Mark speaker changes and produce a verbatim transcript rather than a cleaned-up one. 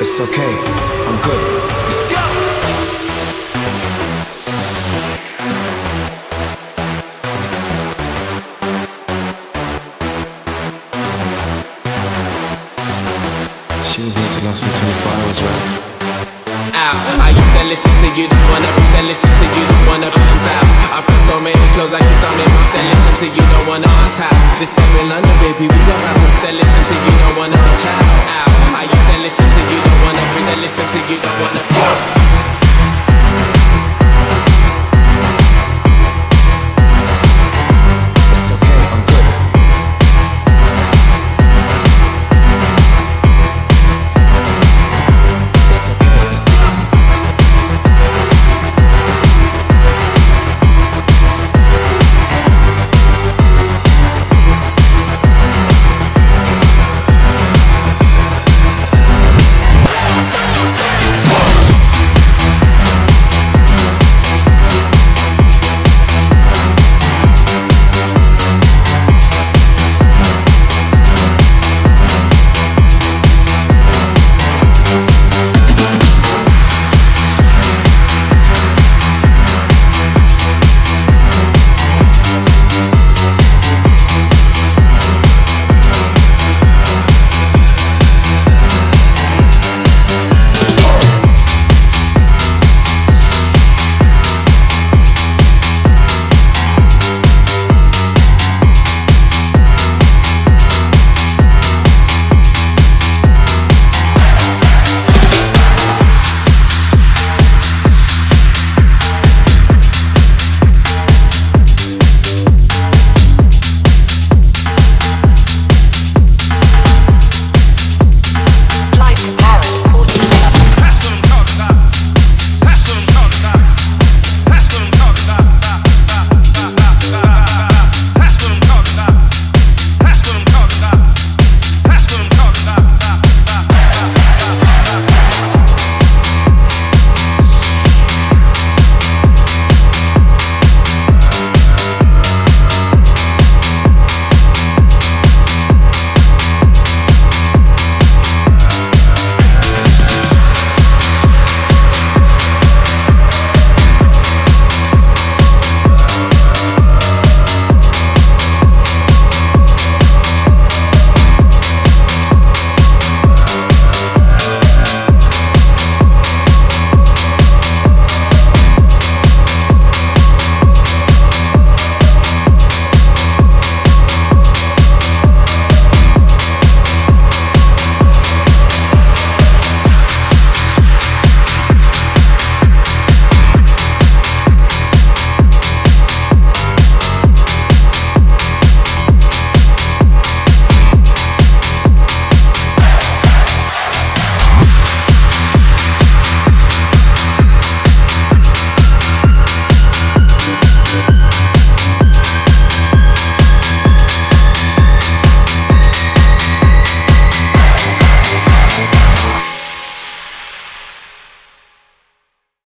Speaker 1: It's okay, I'm good. Let's go! She was meant to last me twenty-four hours, right?
Speaker 2: Out. I used to listen to you, don't wanna be to listen to you, don't wanna bounce out. I put so many clothes I can tell me mouth to listen to you, don't wanna ask how. This time in London, baby, we got out to listen to you, don't wanna reach out. I used to listen to you, don't wanna be to listen to you, don't wanna stop.